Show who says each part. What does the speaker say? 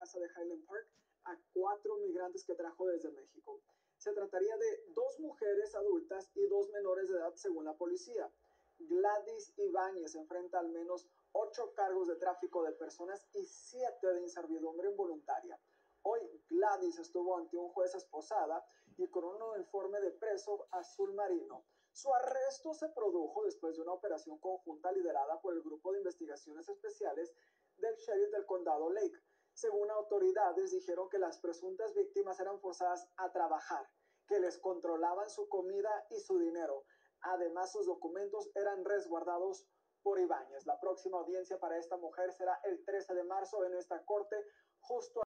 Speaker 1: casa de Highland Park a 4 migrantes que trajo desde México. Se trataría de 2 mujeres adultas y 2 menores de edad, según la policía. Gladys Ibáñez enfrenta al menos 8 cargos de tráfico de personas y 7 de inservidumbre involuntaria. Hoy Gladys estuvo ante un juez esposada y con un uniforme de preso azul marino. Su arresto se produjo después de una operación conjunta liderada por el Grupo de Investigaciones Especiales del sheriff del condado Lake. Según autoridades, dijeron que las presuntas víctimas eran forzadas a trabajar, que les controlaban su comida y su dinero. Además, sus documentos eran resguardados por Ibáñez. La próxima audiencia para esta mujer será el 13 de marzo en esta corte, justo